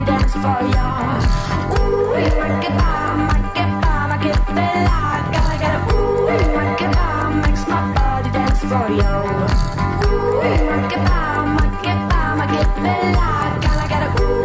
dance for ya. Ooh, you make it bomb, I get feel like gotta get a ooh, you make it bomb, makes my body dance for you.